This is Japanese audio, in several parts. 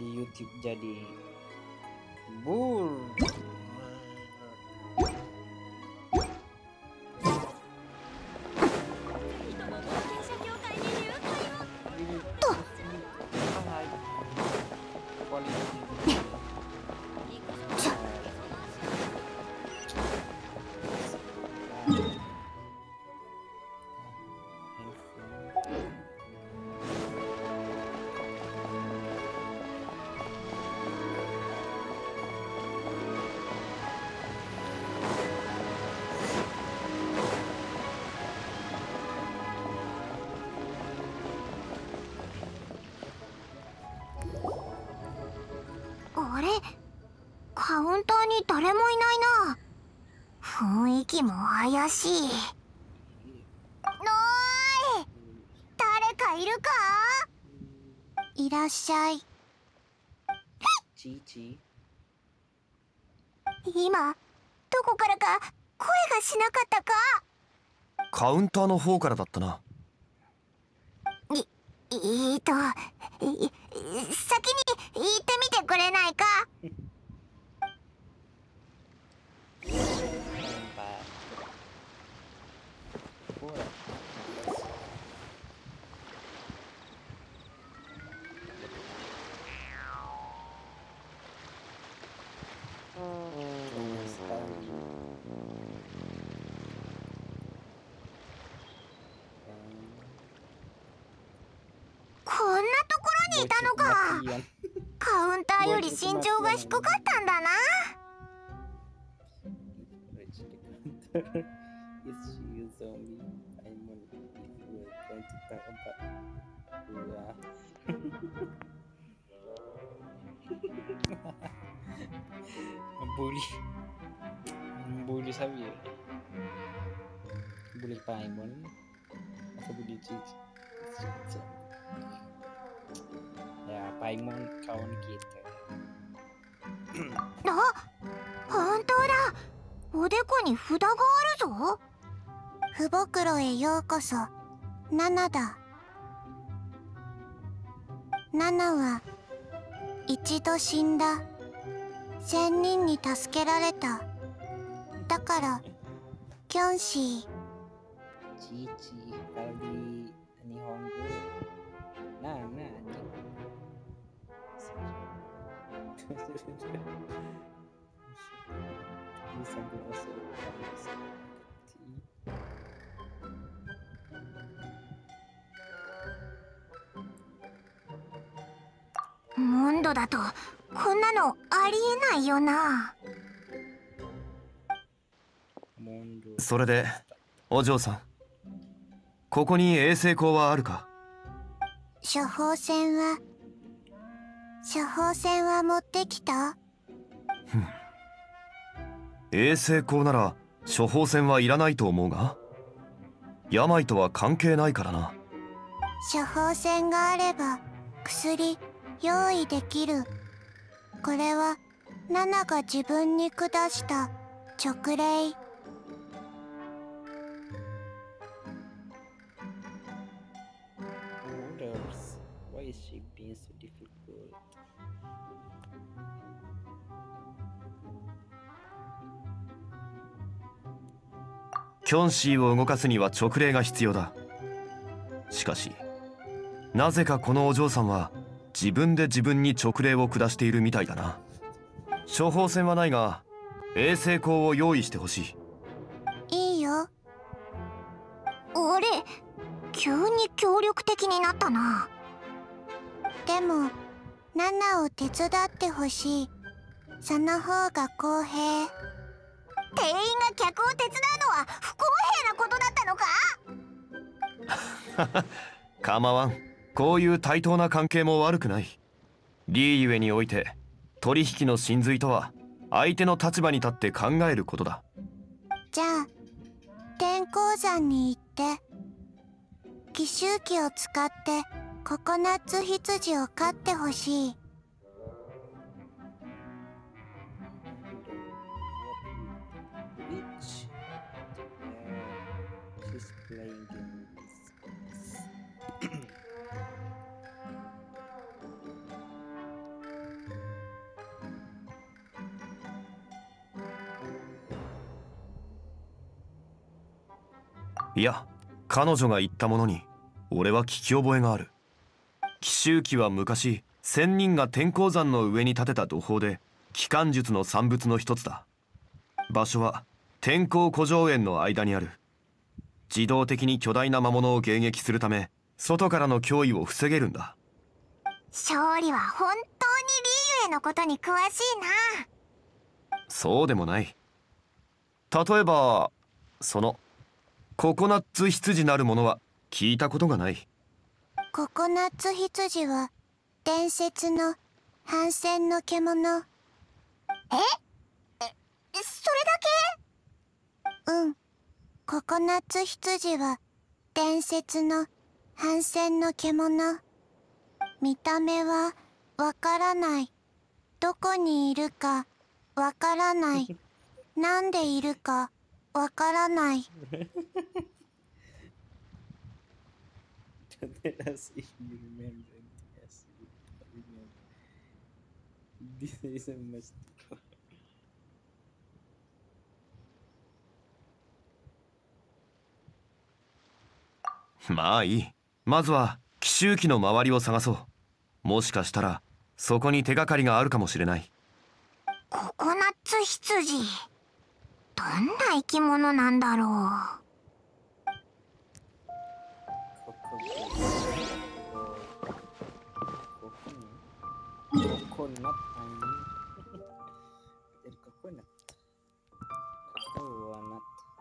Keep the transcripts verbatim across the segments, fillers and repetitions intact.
di YouTube jadi bur. あれ、カウンターに誰もいないな。雰囲気も怪しい。のーい、誰かいるか？いらっしゃい。 ちち今どこからか声がしなかったか？ カウンターの方からだったな。 い、えーと、い、先に言ってみてくれないか？こんなところにいたのか。カウンターより身長が低かったんだな。 Bully, bully sabi ya, bully Paimon atau bully Cici. Ya Paimon kawan kita. あ、本当だ。おでこに札があるぞ。ふ袋へようこそ。ナナだ。ナナは一度死んだ。千人に助けられた。だからキョンシー。 Cici kalau di Nihongo, nah nah. モンドだとこんなのありえないよな。 それでお嬢さん、ここに衛星光はあるか？ 処方箋は処方箋は持ってきた？ 衛星光なら処方箋はいらないと思うが、病とは関係ないからな。 処方箋があれば薬用意できる。これはナナが自分に下した勅令。 Why is she being so difficult? キョンシーを動かすには勅令が必要だ。しかしなぜかこのお嬢さんは自分で自分に勅令を下しているみたいだな。処方箋はないが衛星光を用意してほしい。いいよ。あれ、急に協力的になったな。でもナナを手伝ってほしい。その方が公平。店員が客を手伝うのは不公平なことだったのか？ 構わん。こういう対等な関係も悪くない。リーゆえにおいて取引の真髄とは相手の立場に立って考えることだ。 じゃあ天候山に行って奇襲機を使ってココナッツ羊を飼ってほしい。 いや、彼女が言ったものに俺は聞き覚えがある。奇襲記は昔仙人が天候山の上に建てた土砲で機関術の産物の一つだ。場所は天候古城園の間にある。自動的に巨大な魔物を迎撃するため外からの脅威を防げるんだ。 勝利は本当にリーユへのことに詳しいな。 そうでもない。例えばそのココナッツ羊なるものは聞いたことがない。 ココナッツ羊は伝説の反戦の獣。ええ、それだけ？うん。ココナッツ羊は伝説の反戦の獣。見た目はわからない。どこにいるかわからない。なんでいるかわからない。 Let us if you remember. Yes, you remember. This is a must. まあいい。まずは奇襲記の周りを探そう。もしかしたらそこに手がかりがあるかもしれない。 ココナッツ羊。どんな生き物なんだろう。 Coconut, I mean. Jadi coconut. Coconut.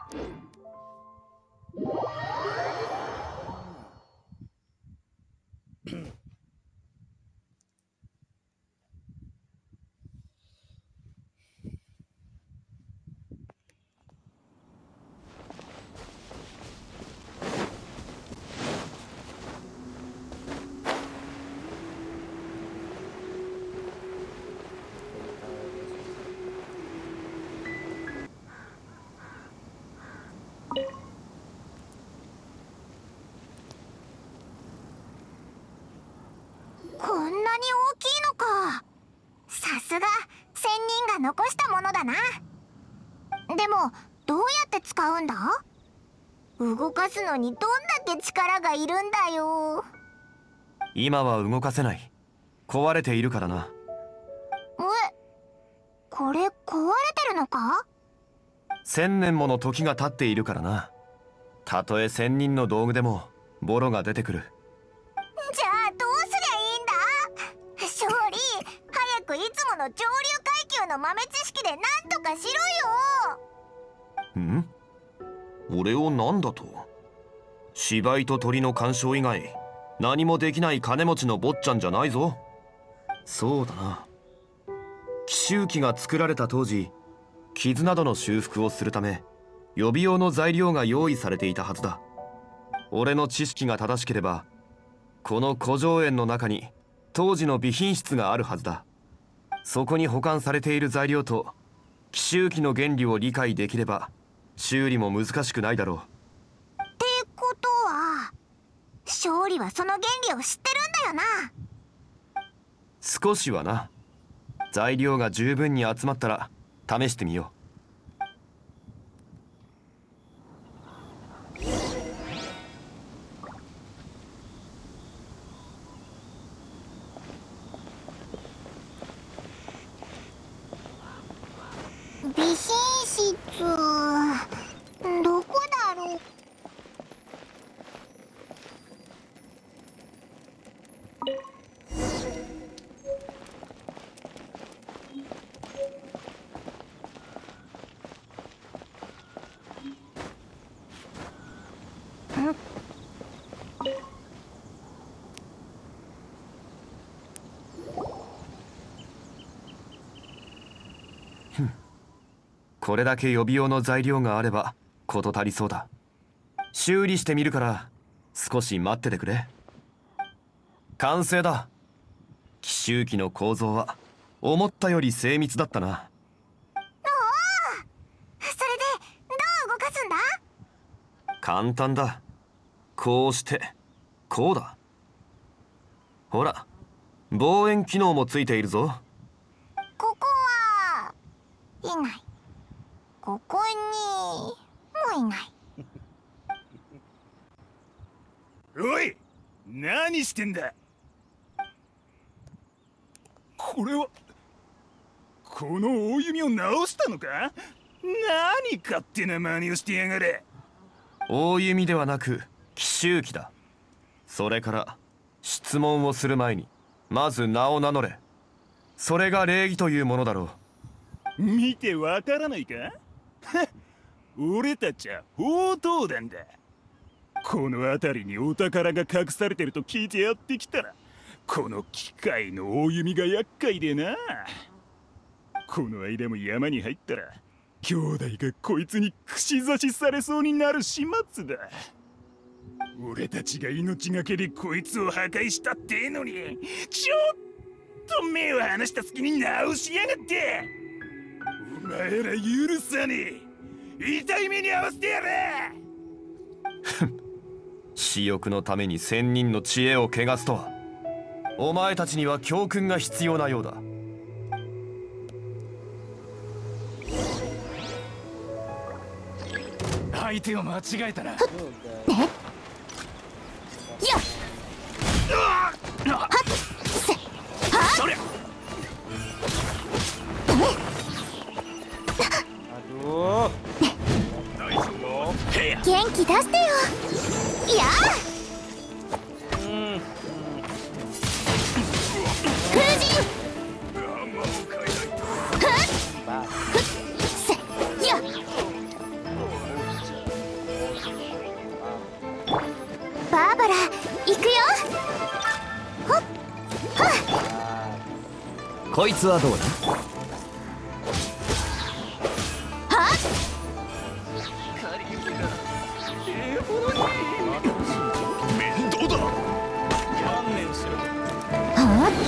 こんなに大きいのか。さすが仙人が残したものだな。でもどうやって使うんだ？動かすのにどんだけ力がいるんだよ。 今は動かせない。壊れているからな。 え、これ壊れてるのか？ 千年もの時が経っているからな。たとえ仙人の道具でもボロが出てくる。 じゃあどうすりゃいいんだ？勝利、早くいつもの上流階級の豆知識でなんとかしろよ。 ん？俺を何だと？芝居と鳥の鑑賞以外何もできない金持ちの坊ちゃんじゃないぞ。そうだな。奇襲記が作られた当時、傷などの修復をするため予備用の材料が用意されていたはずだ。俺の知識が正しければこの古城園の中に当時の備品室があるはずだ。そこに保管されている材料と奇襲記の原理を理解できれば修理も難しくないだろう。 ってことは勝利はその原理を知ってるんだよな。 少しはな。材料が十分に集まったら試してみよう。 備品室、どこだろう。 これだけ予備用の材料があれば事足りそうだ。修理してみるから少し待っててくれ。完成だ。奇襲記の構造は思ったより精密だったな。 おお、それでどう動かすんだ？ 簡単だ。こうしてこうだ。ほら、望遠機能もついているぞ。 ここはいない。ここにもいない。 おい、何してんだ。これはこの大弓を直したのか。何勝手な真似をしてやがれ。 大弓ではなく奇襲機だ。それから質問をする前にまず名を名乗れ。それが礼儀というものだろう。見てわからないか。俺たちは宝刀団だ。この辺りにお宝が隠されてると聞いてやってきたら、この機械の大弓が厄介でな。この間も山に入ったら兄弟がこいつに串刺しされそうになる始末だ。俺たちが命がけでこいつを破壊したってのに、ちょっと目を離した隙に直しやがって。お前ら許さねえ。痛い目に遭わせてやれ。 私欲のために千人の知恵を汚すとは。お前たちには教訓が必要なようだ。 相手を間違えたな。 ねやっはっせはっそりゃ。 Aduh. 元気出してよ。いや風神せやバーバラ行くよ。ほっはっこいつはどうだ。 はっ面倒だ。 はっ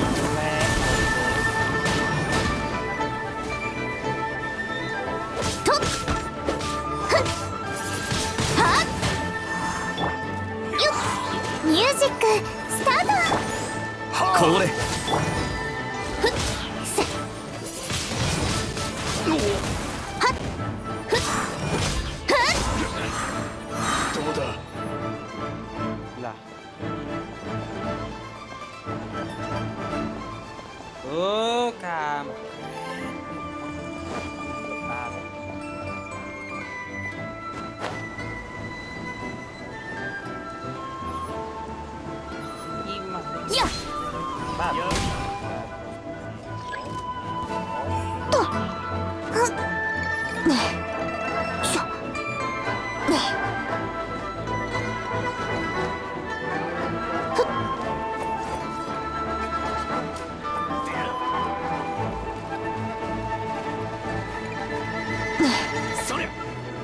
とっふっはっよっミュージックスタート。 これふっせはっふっふっどうだ。 Lah. Oh, kam. やっとふっねえしょねえそりゃ。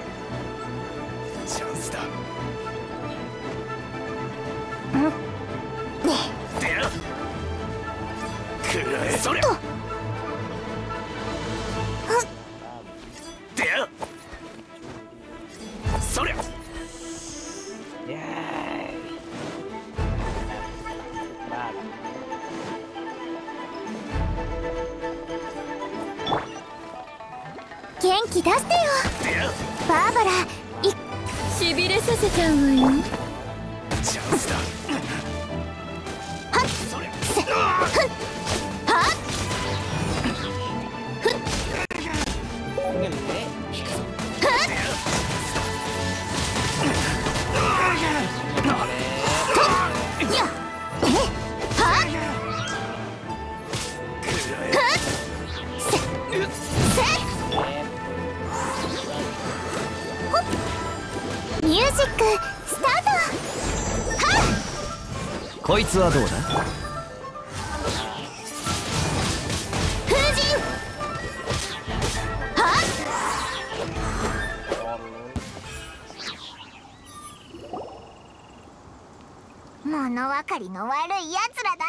チャンスだ。でやくらえ。そりゃ。でやそりゃ。 Yay. Bad. 元気出してよ。 でやバーバラいしびれさせちゃうわよ。 チャンスだ。 はっそりゃ。 せふんはっふっ Ngele. ふっとやっえはっふっせせほっミュージックスタート。はっこいつはどうだ。 風神はっ物分かりの悪いやつらだ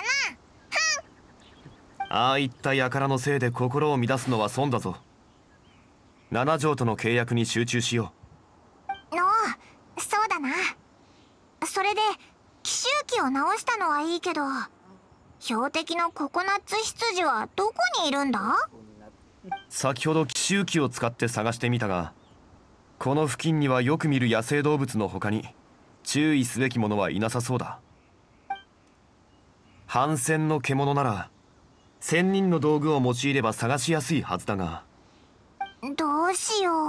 な。 ああいった輩のせいで心を乱すのは損だぞ。七条との契約に集中しよのうそうだな。それで奇襲機を直したのはいいけど、標的のココナッツ羊はどこにいるんだ。 う。先ほど奇襲機を使って探してみたが、この付近にはよく見る野生動物の他に注意すべき者はいなさそうだ。反戦の獣なら千人の道具を用いれば探しやすいはずだが。 どうしよう。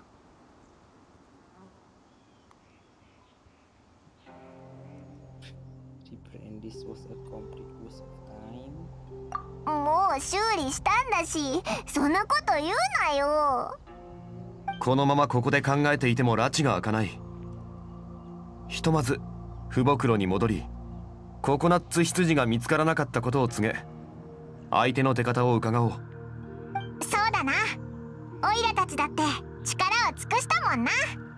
もう修理したんだし、そんなこと言うなよ。 このままここで考えていても埒が明かない。ひとまず父母黒に戻り、ココナッツ羊が見つからなかったことを告げ、相手の出方を伺おう。 そうだな。オイラたちだって力を尽くしたもんな。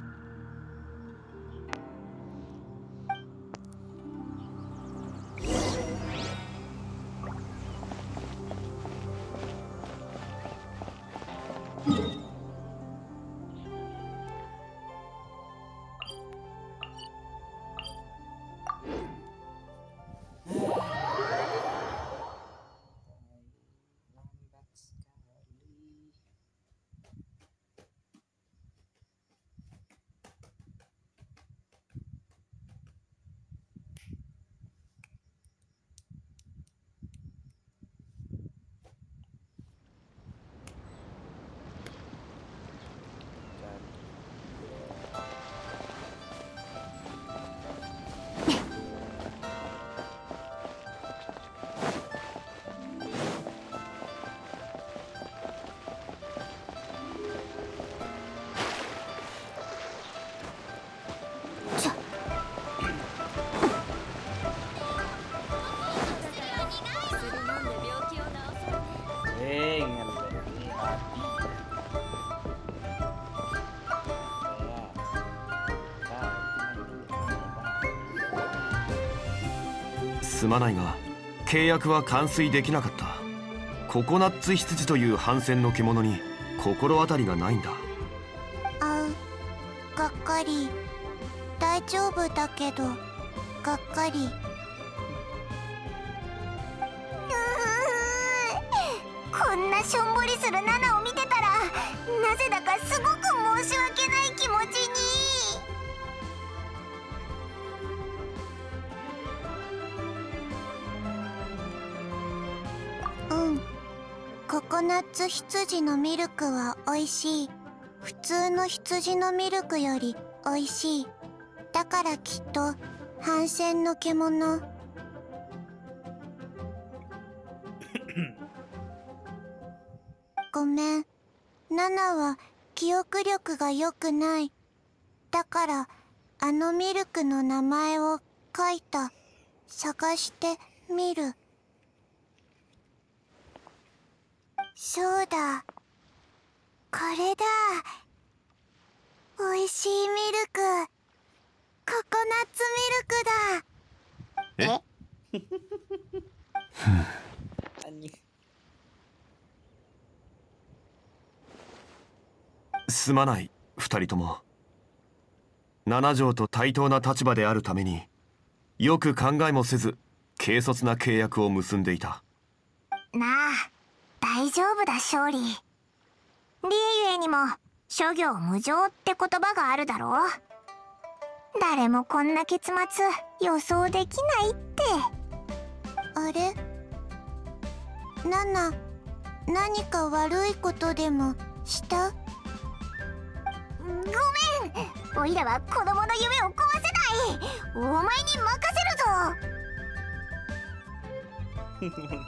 すまないが契約は完遂できなかった。ココナッツ羊という反戦の獣に心当たりがないんだ。 あう、がっかり。大丈夫だけどがっかり。うー、こんなしょんぼりするナナを見てたら、なぜだかすごく申し訳ない気持ちに。うん、ココナッツ羊のミルクはおいしい。普通の羊のミルクよりおいしい。だからきっと反戦の獣。ごめん、ナナは記憶力が良くない。だからあのミルクの名前を書いた。探してみる。そうだ、これだ。おいしいミルク、ココナッツミルクだ。 えすまない二人とも。七条と対等な立場であるためによく考えもせず軽率な契約を結んでいた。 なあ、大丈夫だ勝利。リエゆえにも諸行無常って言葉があるだろう。誰もこんな結末予想できないって。あれ、ナナ、何か悪いことでもした？ごめん、おいらは子供の夢を壊せない。お前に任せるぞ。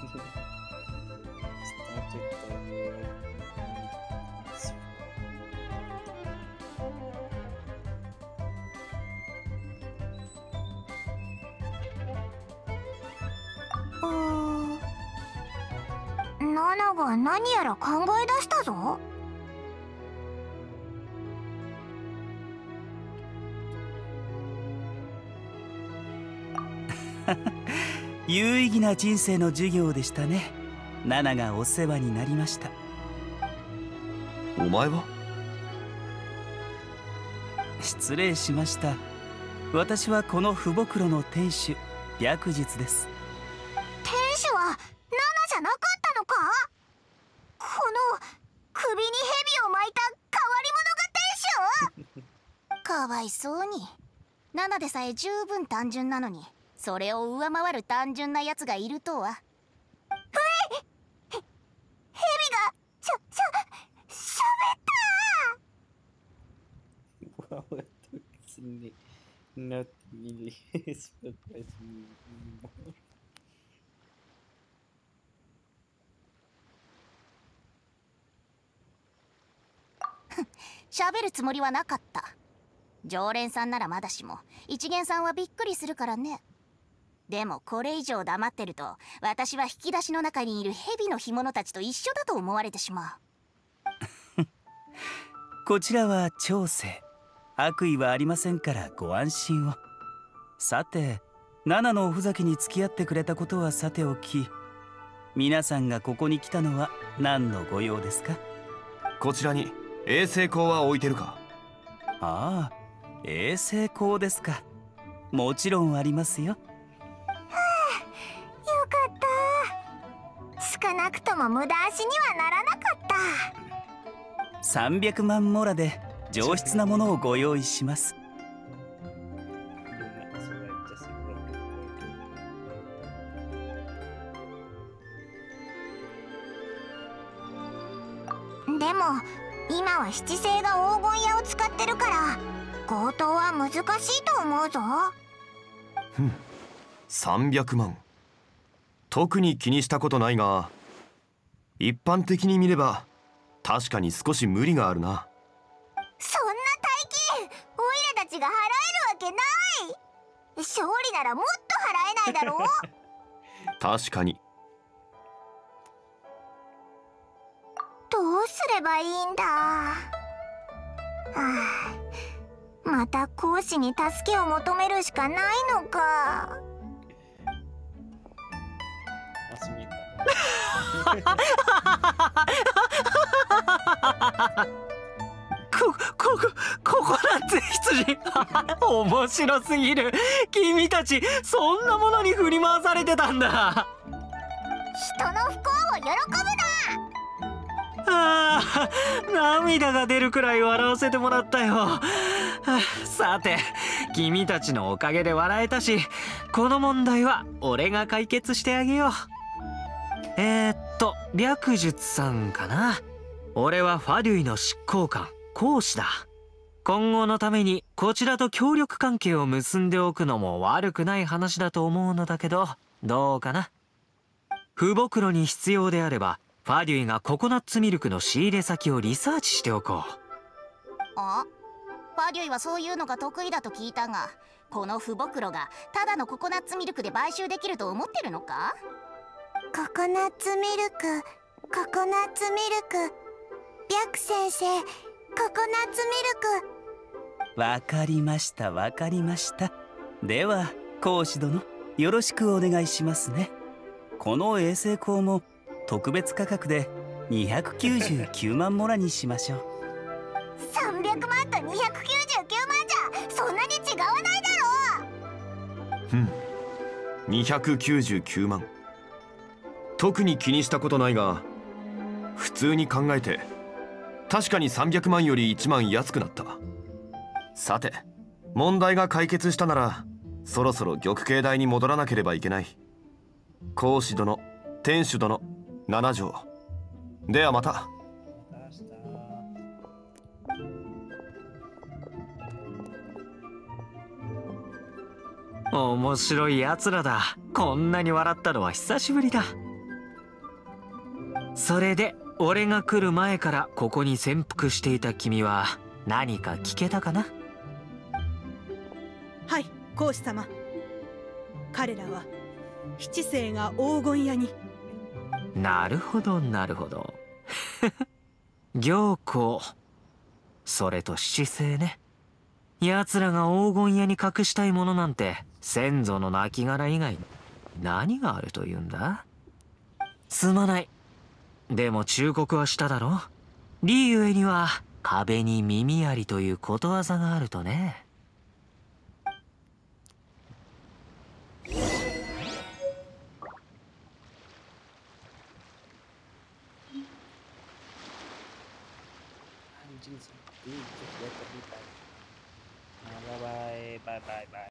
ナナが何やら考え出したぞ。 有意義な人生の授業でしたね。ナナがお世話になりました。 お前は？ 失礼しました。私はこの父母黒の店主、白日です。 店主はナナじゃなかったのか？この首に蛇を巻いた変わり者が店主？かわいそうに。 ななでさえ十分単純なのに、それを上回る単純なやつがいるとは。ふえ、へ、ヘビがしゃしゃしゃべった。 Wow, itu sini not really surprise me anymore. 喋るつもりはなかった。常連さんならまだしも一元さんはびっくりするからね。でもこれ以上黙ってると、私は引き出しの中にいる蛇の干物たちと一緒だと思われてしまう。 こちらは長生、悪意はありませんからご安心を。さて、ナナのおふざけに付き合ってくれたことはさておき、皆さんがここに来たのは何のご用ですか？ こちらに衛星光は置いてるか？ ああ、衛星光ですか。もちろんありますよ。 はあ、よかった。少なくとも無駄足にはならなかった。 さんびゃくまんモラで上質なものをご用意します。 でも今は七星が黄金屋を使ってるから強盗は難しいと思うぞ。 ふん、さんびゃくまん。特に気にしたことないが、一般的に見れば確かに少し無理があるな。 そんな大金オイラたちが払えるわけない。勝利ならもっと払えないだろう。 確かに。 どうすればいいんだ。はあ、また講師に助けを求めるしかないのか。 Masih minta. こ、こ、こ、ココナッツ羊面白すぎる。君たちそんなものに振り回されてたんだ。 人の不幸を喜ぶな。 ああ、涙が出るくらい笑わせてもらったよ。はあ、さて、君たちのおかげで笑えたし、この問題は俺が解決してあげよう。えー、っと略術さんかな。俺はファデュイの執行官講師だ。今後のためにこちらと協力関係を結んでおくのも悪くない話だと思うのだけど、どうかな。腐袋に必要であればファデュイがココナッツミルクの仕入れ先をリサーチしておこう。 あ、ファデュイはそういうのが得意だと聞いたが、この腐袋がただのココナッツミルクで買収できると思ってるのか？ココナッツミルク、ココナッツミルク、白先生、ココナッツミルク。 わかりましたわかりました。では講師殿、よろしくお願いしますね。この衛星光も特別価格でにひゃくきゅうじゅうきゅうまんモラにしましょう。 さんびゃくまんとにひゃくきゅうじゅうきゅうまんじゃそんなに違わないだろう。 ふん、にひゃくきゅうじゅうきゅうまん。特に気にしたことないが、普通に考えて確かにさんびゃくまんよりいちまん安くなった。さて、問題が解決したならそろそろ玉形台に戻らなければいけない。講師殿、天守殿、七条、ではまた。 面白いやつらだ。こんなに笑ったのは久しぶりだ。それで俺が来る前からここに潜伏していた君は何か聞けたかな？ はい、講師様。彼らは七星が黄金屋に。 なるほどなるほど。行幸、それと七星ね。奴らが黄金屋に隠したいものなんて先祖の亡骸以外に何があるというんだ？すまない。でも忠告はしただろ。リーゆえには壁に耳ありということわざがあるとね。 Anjing sedih, coba terlibat. バイバイバイバイバイ。